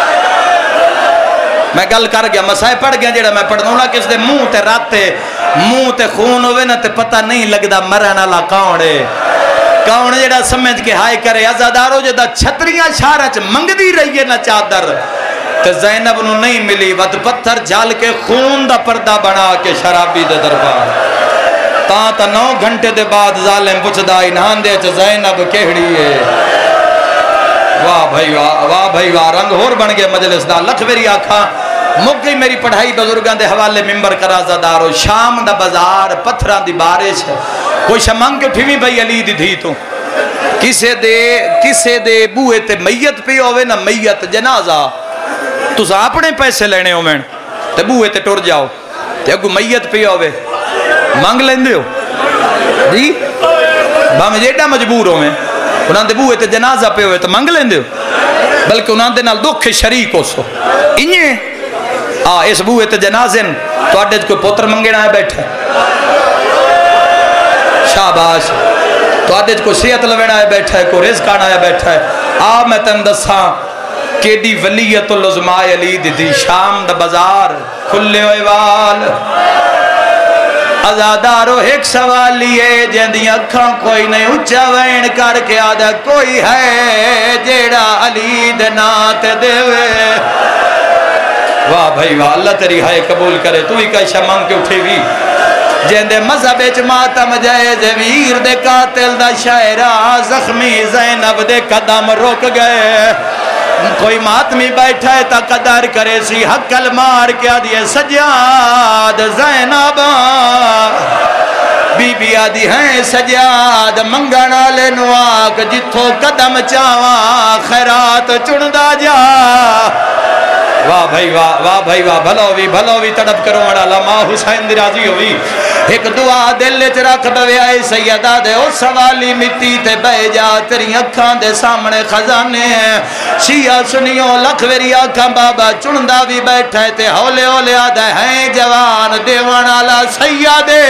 S1: میں گل کر گیا مسائے پڑھ گیا جڑا میں پڑھنا انہاں کس دے منہ تے رات تے. منہ تے خون ہوئے نا تے پتہ نہیں لگدا مرن والا کون ہے. کون جڑا سمجھ کے ہائے کرے عزادارو جدا چھتریاں شارچ منگ دی رہی ہے نا چادر تے زینب نو نہیں ملی ود پتھر جھال کے خون دا پردہ بنا کے شرابی دے دربار. تاں تا نو گھنٹے دے بعد ظالم پچھدا انہان دے چ زینب کہڑی ہے. واہ بھائی واہ واہ بھائی واہ رنگ ہور بن گئے مجلس دا. لکھ ویری آکھا مک گئی میری پڑھائی بزرگاں دے حوالے ممبر کرا زدارو. شام دا بازار پتھران دی بارش کوئی شمنگ کے اٹھویں بھئی علی دی دھی تو کسے دے کسے دے بوئے تے میت پہ ہوئے نا میت جنازہ تو سا اپنے پیسے لینے ہو میں تے بوئے تے ٹور جاؤ تے اگو میت پہ ہوئے مانگ لیندے ہو جی بھامے جیڈا مجبور ہو میں انہاں دے بوئے تے جنازہ پہ ہوئے تو مانگ لیندے ہو بلکہ انہاں دے نال دکھ شریک ہو سو انہیں آ اس بوئے تے جنازن تو اڈے کوئی پوتر منگینا ہے بیٹھے شاباش تو آدھے کوئی صحت لوینا ہے بیٹھا ہے کوئی رزق آنا ہے بیٹھا ہے. آ میں تن دساں کیڈی ولیت العظماء علی دی دی شام دا بازار کھلے ہوئے وال. عزادارو ایک سوال لیے جندی اکھاں کوئی نہیں اچھا وین کر کے آدھا کوئی ہے جیڑا علی دے نات دے وے. واہ بھائی واہ اللہ تیری ہائے قبول کرے. تو ہی کئی شمانگ کے اٹھے گی جندے مذہب اچ ماتم جائے ویر دے قاتل دا شاعرہ زخمی زینب دے قدم روک گئے. کوئی ماتمی بیٹھا ہے تا قدر کرے سی حقل مار کیا دیے سجاد زینب بی بی آدھی ہیں سجاد منگنا لے نواک جتھو قدم چاواں خیرات چندہ جا واہ بھائی واہ واہ بھائی واہ بھلوی بھلوی تڑپ کرو مڑا لما حسین دی راضی ہوئی ایک دعا دل چ رکھ بوے آئے سیدہ دے او سوالی مٹی تے بہ جا تیری اکھاں دے سامنے خزانے ہیں شیعہ سنیوں لکھ ویری آکھاں بابا چندہ بھی بیٹھے تے ہولے ہولے آدھے ہیں جوان دیوان آلا سیدے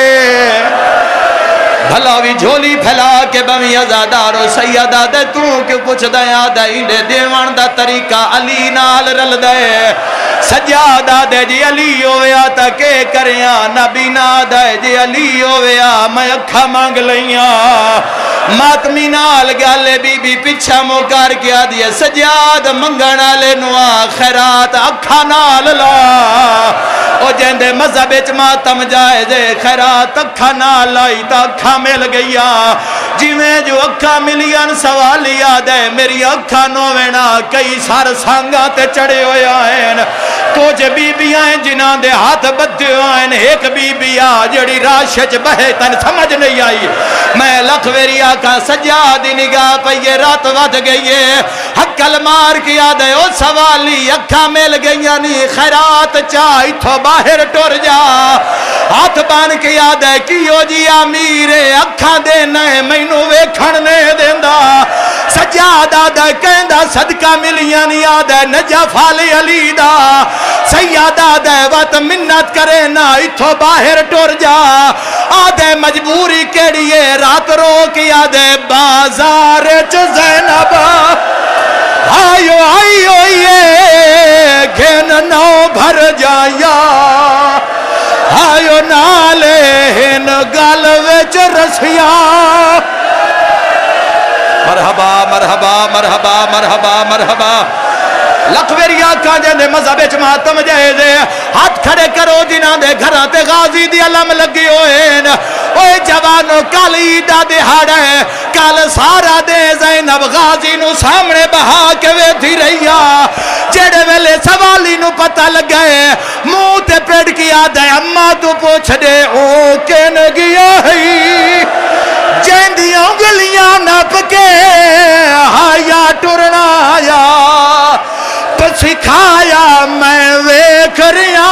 S1: بھلاوی جھولی پھیلا کے بمی ازادارو سیدہ دے تو کیوں کچھ دیا دے دیوان دا طریقہ علی نال رل دے سجادہ دے جی علی ہویا تا کہ کریاں نبی نا دے جی علی ہویا میں اکھا مانگ لیاں ماتمی نال گالے بی بی پچھا موکار کیا دیا سجاد منگنا لے نوا خیرات اکھا نال لا او جیندے مذہب اچ ماتم جائے دے خیرات اکھا نال لائی تا اکھا مل گیا جی میں جو اکھا ملین سوالی یاد ہے میری اکھا نوینا کئی سار سانگا تے چڑے ہوئے آئین کچھ بی بی آئیں جنہاں دے ہاتھ بدے آئین ایک بی بی آ جڑی راشچ بہے تن سمجھ نہیں آئی میں لکھ ویری آکا سجادی نگاہ پہ یہ رات ود گئی ہے حقل مار کی یاد ہے او سوالی اکھا مل گئی یعنی خیرات چاہی تو باہر ٹور جا ہاتھ بان کی یاد ہے کیو جی آمیرے اکھا دینا ہے مینو وے کھڑنے دیندہ سجادہ دا کہندہ صدقہ ملیان یاد ہے نجف علی علی دا سیادہ دے وقت منت کرے نا اتھو باہر ٹور جا آدھے مجبوری کیڑیے رات رو کی آدھے بازار چو زینب آئیو آئیو یہ گھن نو بھر جایا آئیو نالے ہن گالوے چو رسیا مرحبا مرحبا مرحبا مرحبا مرحبا لکھویری آکھاں جاندے مذہب اچ ماتم جائے دے ہاتھ کھڑے کرو جنہاں دے گھراں تے غازی دی علم لگی ہوئے اوے جوانو کل عیدہ دہاڑ ہے کل سارا دے زینب غازی نو سامنے بہا کے ویدھی رہیا جڑے ویلے سوالی نو پتہ لگے منہ تے پیڑ کیا دے اماں تو پوچھ دے او کین گیا ہے جیندیاں گلیاں نپ کے ہایا ٹرنا آیا سکھایا میں ویکھ رہا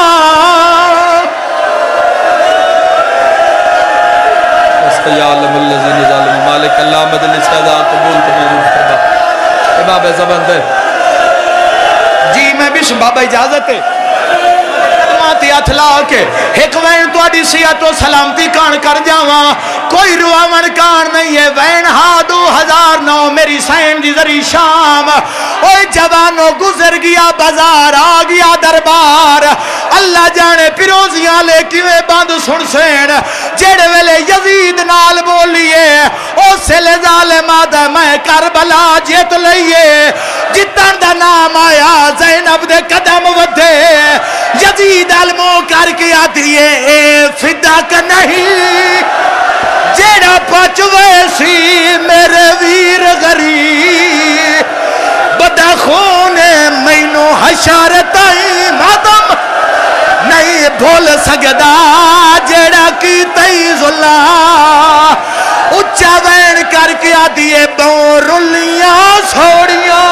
S1: یا علم اللذین ظالم مالک اللہ مدل سیدہ قبول قبول فرما امام زبان دے جی میں بھی بابا اجازت ہے قدماتی اتھلا کے ایک وین تو آڈی سیعت و سلامتی کان کر جاواں کوئی رواون کان نہیں ہے وین ہاں دو ہزار نو میری سین دی ذری شام اوہ جوانو گزر گیا بازار آ گیا دربار اللہ جانے پیروزیاں لے کیویں باندھ سن سین جیڑے ویلے یزید نال بولیے او سلے ظالم آدھے میں کربلا جیت لئیے جتن دا نام آیا زینب دے قدم ودے یزید علموں کر کے آتی ہے اے فداک نہیں جیڑا پچوے سی میرے ویر غریب بدا خون مینو حشارتائی مادم نہیں بھول سکدا جیڑا کی تئی ظلہ اچھا وین کر کے آدھیے بوں رلیاں سوڑیاں